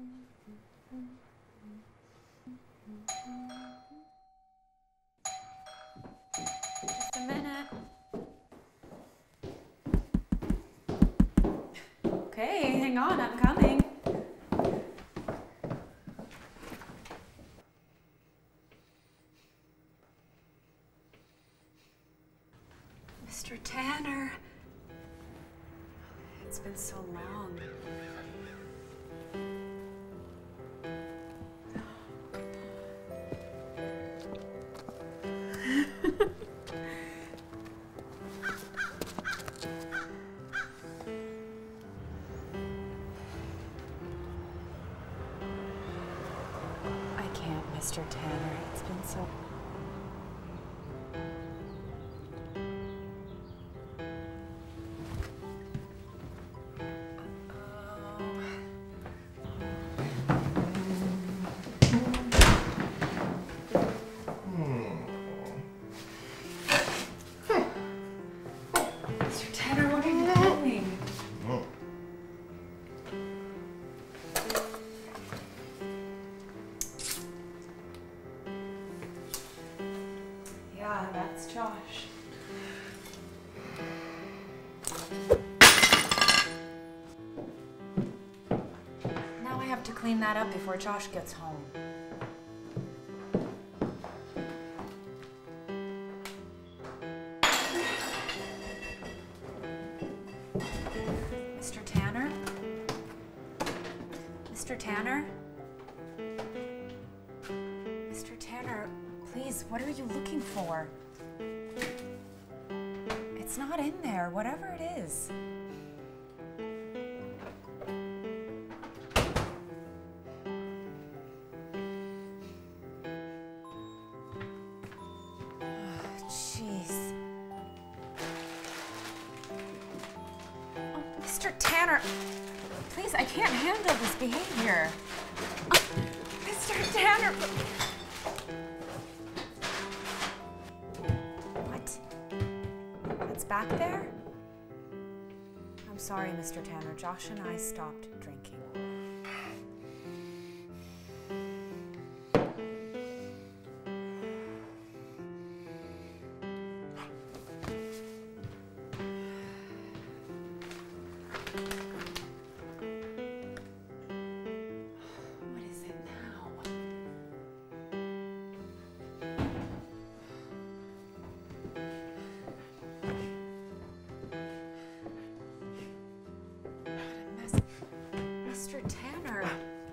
Just a minute. Okay, hang on, I'm coming. Mr. Tanner. It's been so long. I can't, Mr. Tanner. It's been so... Mr. Tanner, what are you doing? Yeah, that's Josh. Now I have to clean that up before Josh gets home. Mr. Tanner? Mr. Tanner? Mr. Tanner, please, what are you looking for? It's not in there, whatever it is. Jeez. Oh, Mr. Tanner, please, I can't handle this behavior. Mr. Tanner. What? It's back there? I'm sorry, Mr. Tanner. Josh and I stopped drinking. What is it now? What a mess. Mr. Tanner.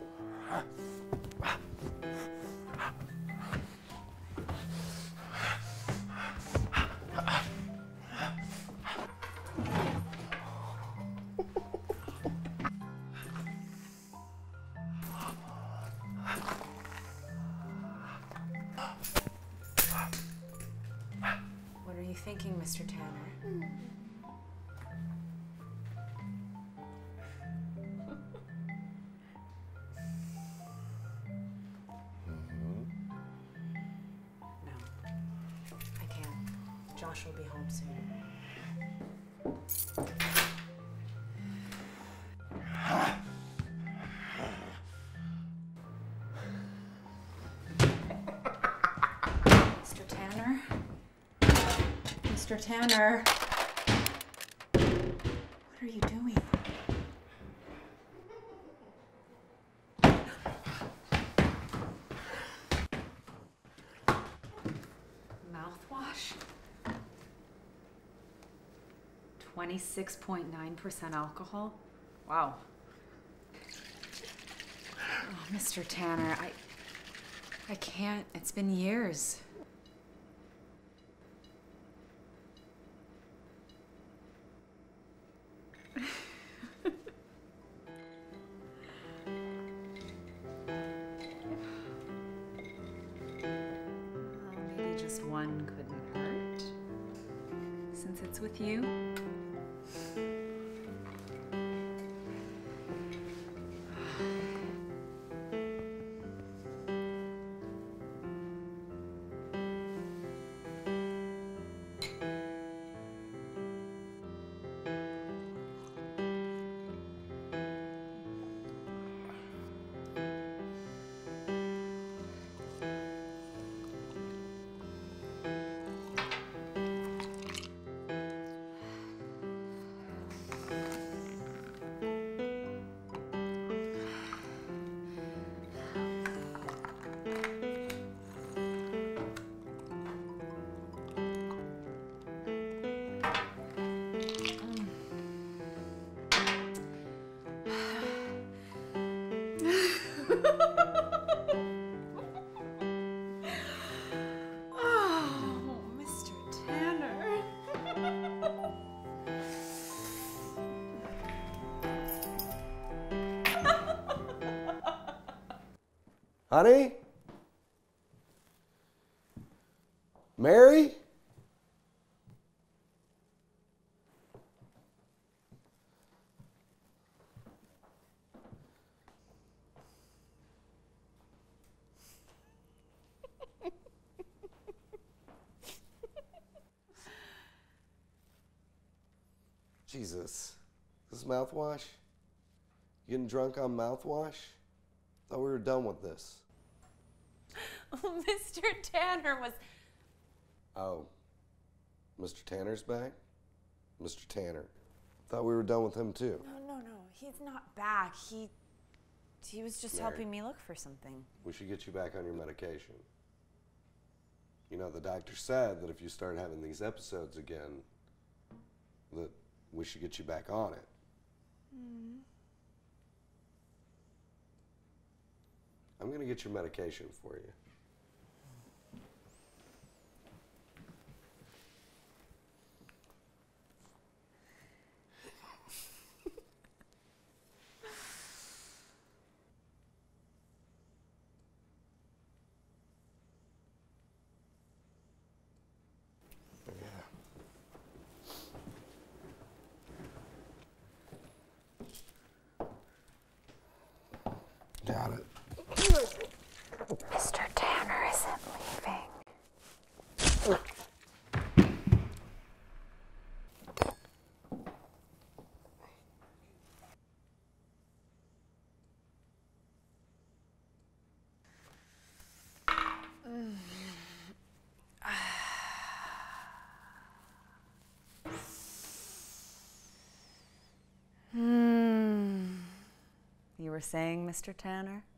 What are you thinking, Mr. Tanner? No, I can't. Josh will be home soon. Mr. Tanner? Mr. Tanner? What are you doing? Mouthwash? 26.9% alcohol? Wow. Oh, Mr. Tanner, I can't. It's been years. Well, maybe just one couldn't hurt, since it's with you. Oh, Mr. Tanner. Honey? Mary? Jesus. This is mouthwash? You getting drunk on mouthwash? Thought we were done with this. Mr. Tanner was... Oh. Mr. Tanner's back? Mr. Tanner. Thought we were done with him too. No. He's not back. He was just Mary, helping me look for something. we should get you back on your medication. You know, the doctor said that if you start having these episodes again, that we should get you back on it. I'm going to get your medication for you. Got it. Mr. Tanner isn't leaving. You were saying, Mr. Tanner?